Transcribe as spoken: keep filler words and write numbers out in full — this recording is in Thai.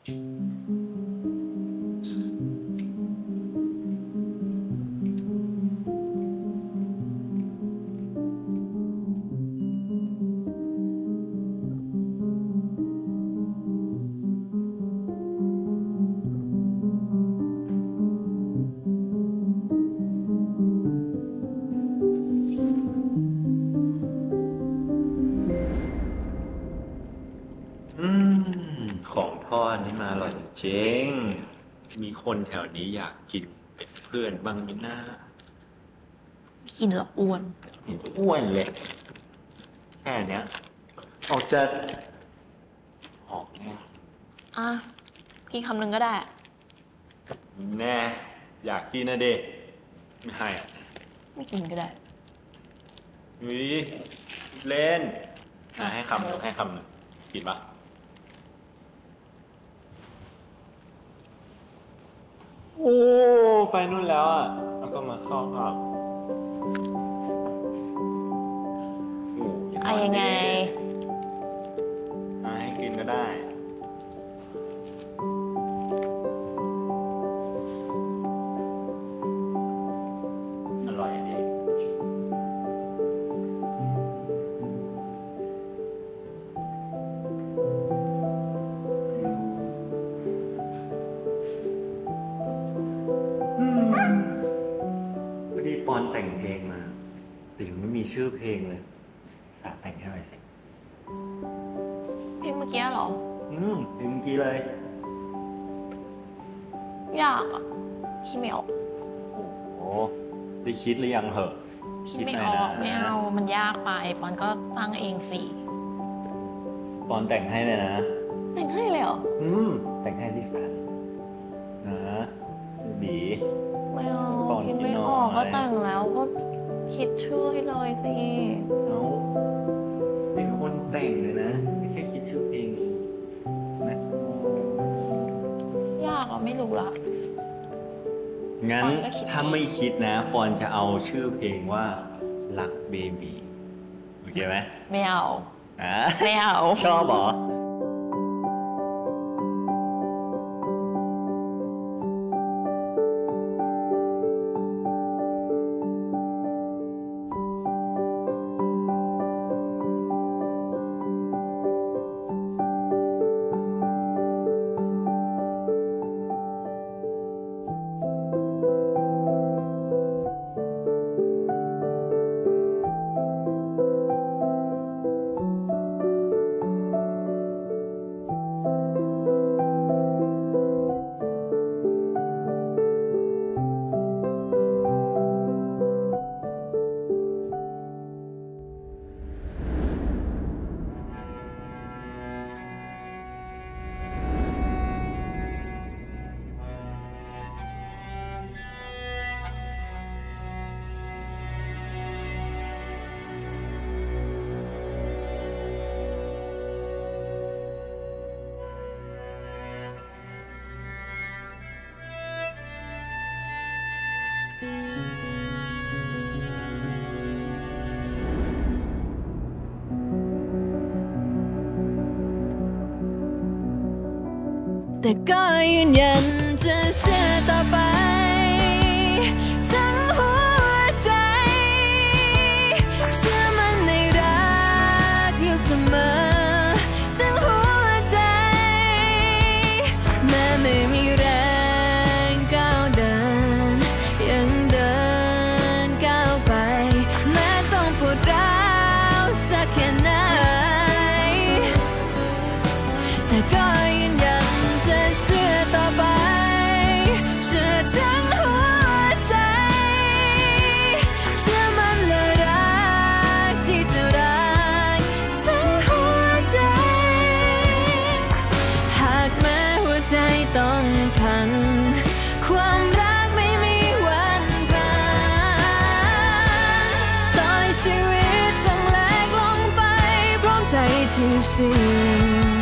ของทอดนี่มาอร่อยจริงมีคนแถวนี้อยากกินเป็นเพื่อนบ้างไหมนะกินแล้วอ้วนอ้วนเลยแค่เนี้ยออกจะหอมแน่อ่ะกินคำหนึ่งก็ได้แน่อยากกินนะเด็กไม่ให้อ่ะไม่กินก็ได้วิเล่นให้คำให้คำกินปะโอ้ไปนู่นแล้วอ่ะแล้วก็มาเข้าครับอะยังไงให้กินก็ได้อร่อยดีพอดีปอนแต่งเพลงมาแต่ยังไม่มีชื่อเพลงเลยสาแต่งให้หน่อยสิเพลงเมื่อกี้เหรออืมเพลงเมื่อกี้เลยยากอ่ะคิดไม่ออกโอ้ได้คิดหรือยังเหรอคิดไม่ออกไม่เอามันยากไปปอนก็ตั้งเองสิปอนแต่งให้เลยนะแต่งให้เลยเหรออืมแต่งให้ที่ศาลนะบีไม่เอาคิดไม่ออกก็แต่งแล้วก็คิดชื่อให้เลยสิเอาเป็นคนแต่งเลยนะไม่ใช่คิดชื่อเพลงนะยากอ่ะไม่รู้ละงั้นถ้าไม่คิดนะปอนจะเอาชื่อเพลงว่ารักเบบีโอเคไหมไม่เอาอ่ะไม่เอาชอบเหรอแต่ก็ยืนยันจะเชื่อต่อไปทั้งหัวใจเชื่อมันในรักอยู่เสมอทั้งหัวใจแม้ไม่มีแรงก้าวเดินยังเดินก้าวไปแม้ต้องปวดร้าวสักแค่ไหนแต่ก็ยืนยันจะเชื่อต่อไปเชื่อทั้งหัวใจเชื่อมันเลยรักที่จะรักทั้งหัวใจหากแม้หัวใจต้องพันความรักไม่มีวันผ่านต่อชีวิตต้องแหลกลงไปพร้อมใจที่เชื่อ